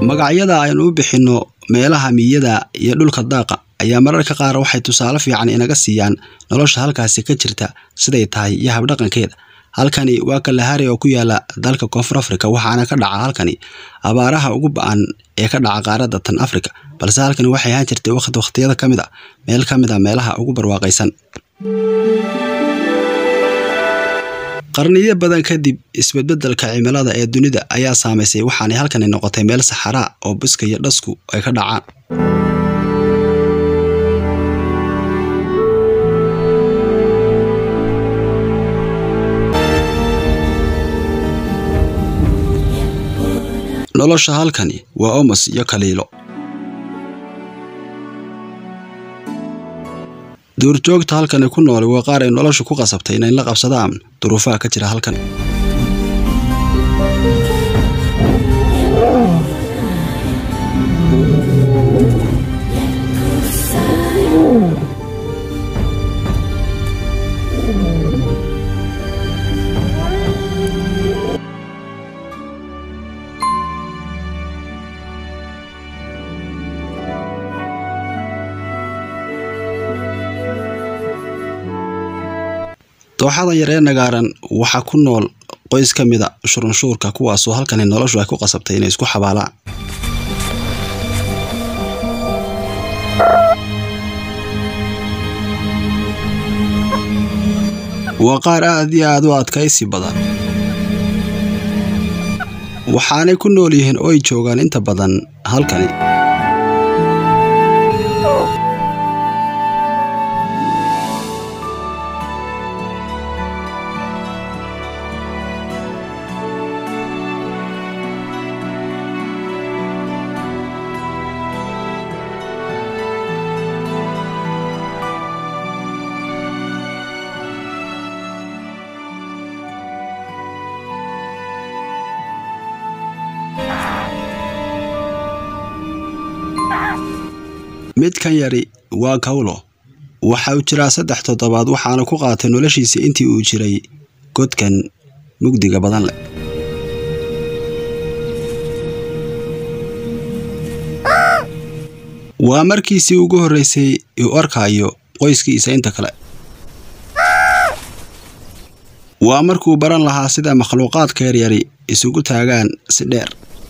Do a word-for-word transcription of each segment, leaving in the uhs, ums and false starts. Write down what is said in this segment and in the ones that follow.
magacyada aynu u bixino meelaha miyada iyo dhulka daaqa ayaa mararka qaar waxay tusaale fiican inaga siiyaan nolosha halkaasi ka jirta siday tahay iyo hab dhaqankeeda. halkani waa Kalahari oo ku yaala dalka Koonfur Afrika waxaana ka dhaca halkani abaaraha ugu ba'an ee ka dhaca qaaradda tan Afrika, balse halkani waxay ahaan jirtay waqti waqtiyada kamid ah meel kamid ah meelaha ugu barwaaqaysan. qarniyo badan kadib isbedbedelka cimilada ee dunida ayaa saameysay waxaana halkani noqotay meel saxara oo buska iyo dhasku ay ka dhacaan. nolosha halkani waa omas iyo kaliilo. duurjoogta halkani ku nool waa qaar ay noloshu ku qasabtay inay la qabsadaan duruufaha ka jira halkan. dooxada yar ee nagaaran waxa ku nool qoys kamida shurunshuurka kuwaas oo halkan noloshu ay ku qasabtay inay isku xabaalaan. waa qaar aad iyo aad u adkaysi badan waxaanay ku nool yihiin oo ay joogaan inta badan halkani. mid kan yari waa Kawlo waxa uu jiraa saddex toddobaad waxaana ku qaatay noloshiisa intii uu jiray godkan mugdiga badan leh. waa markiisii ugu horeysay uu arkayo qoyskiisa inta kale. waa markuu baran lahaa sida makhluuqaadka yaryari isugu taagaan si dheer.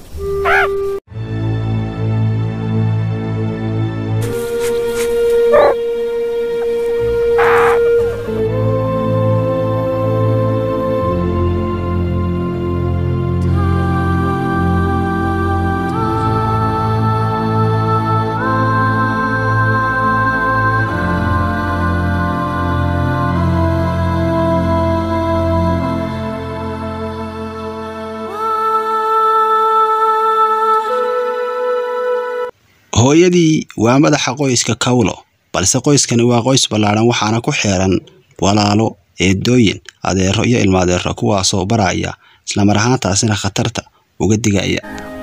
hooyadii waa madaxa qoyska Kawlo, balse qoyskani waa qoys ballaaran waxaana ku xeeran walaalo, eedooyin, adeero iyo ilmo adeero kuwaas oo baraya isla mar ahaantaasina khatarta uga digaya.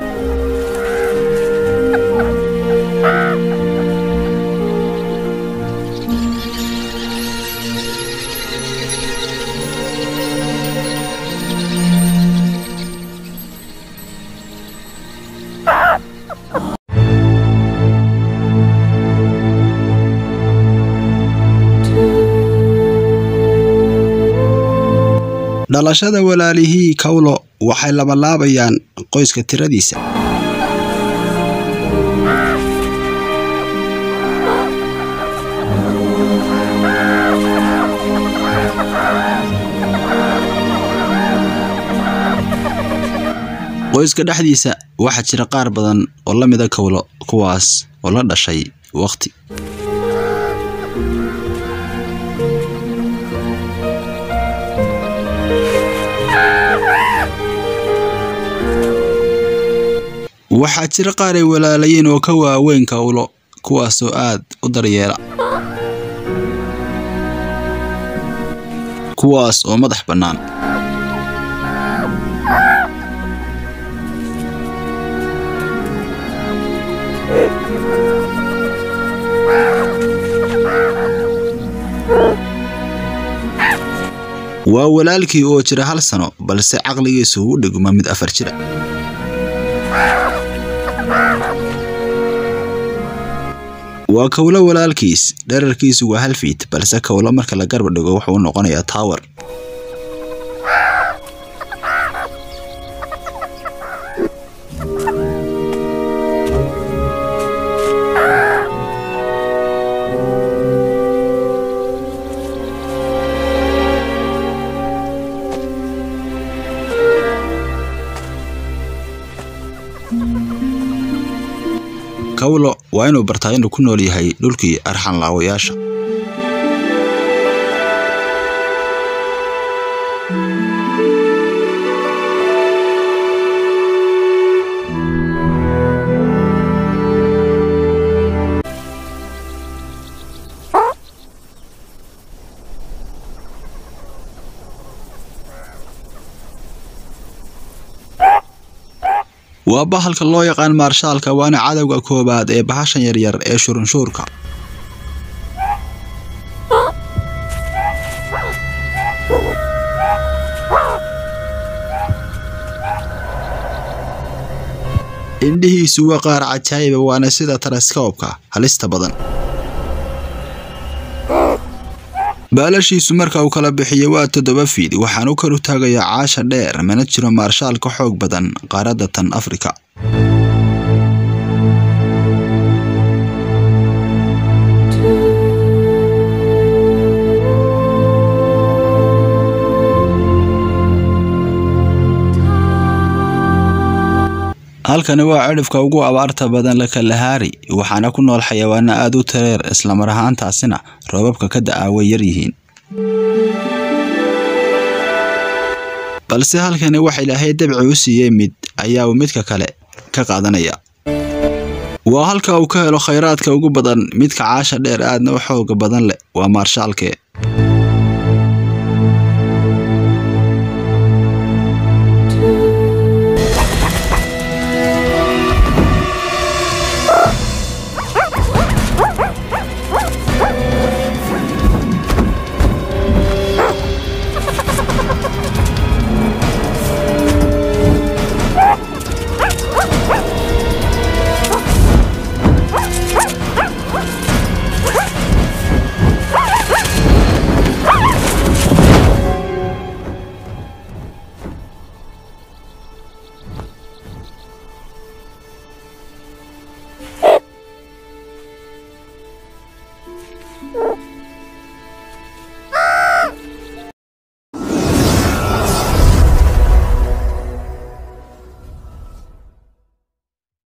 dhalashada walaalihii Kawlo waxay laba laabayaan qoyska tiradiisa. qoyska dhexdiisa waxa jira qaar badan oo la mid ah Kawlo kuwaas oo la dhashay waqti. waxaa jira qaar ay walaalayeen oo ka waaweyn Kawlo kuwaas oo aad u daryeela, kuwaas oo madax bannaan. waa walaalkii oo jira hal sano balse caqligiisu u dhigma mid afar jira. waa kawlo walaalkiis dhererkiisu waa hal feet balse kawlo marka la garab dhigo wuxuu noqonayaa tower kawlo waa inuu bartaa inuu ku nool yahay dhulkii arxan laawayaasha waa bahalka loo yaqaan marshaalka waana cadawga koobaad ee bahashan yar yar ee shurunshuurka indhihiisu waa qaar cajaayib waana sida telescope-ka halista badan baalashiisu marka uu kala bixiyo waa toddoba feet waxaan u kor u taagayaa caasha dheer mana jiro marshaal ka xoog badan qaaradda tan Afrika halkani waa cirifka ugu abaarta badan la Kalahari waxaana ku nool xayawaano aad u tareer isla mar ahaantaasina roobabka ka da'aa yar yihiin balse halkani waxa Ilaahay dabci u siiyay mid ayaa uu midka kale ka qaadanaya waa halka uu ka helo khayraadka ugu badan midka caasha dheer aadna u xoog badan leh waa marshaalke